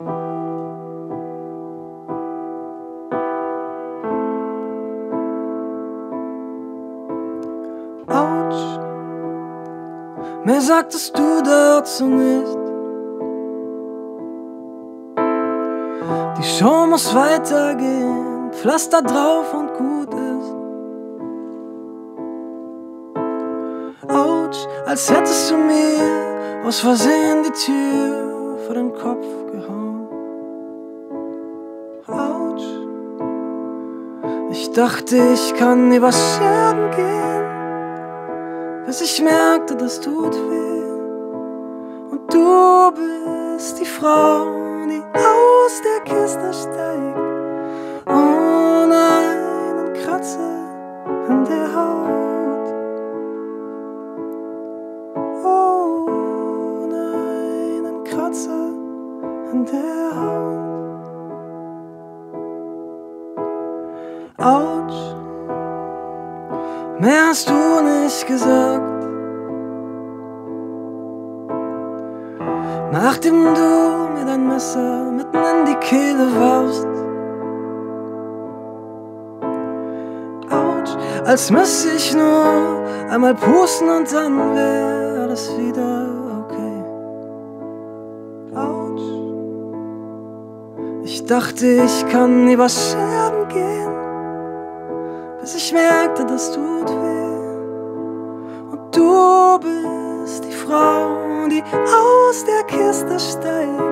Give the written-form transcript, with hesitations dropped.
Autsch, mir sagtest du dazu nicht. Die Show muss weitergehen, Pflaster drauf und gut ist. Autsch, als hättest du mir aus Versehen die Tür vor den Kopf gehauen. Autsch, ich dachte, ich kann über Scherben gehen, bis ich merkte, das tut weh. Und du bist die Frau, die aus der Kiste steigt, ohne einen Kratzer an der Haut, ohne einen Kratzer an der Haut. Autsch, mehr hast du nicht gesagt, nachdem du mir dein Messer mitten in die Kehle warfst. Autsch, als müsste ich nur einmal pusten und dann wäre alles wieder okay. Autsch, ich dachte, ich kann über Scherben gehen, bis ich merkte, das tut weh. Und du bist die Frau, die aus der Kiste steigt,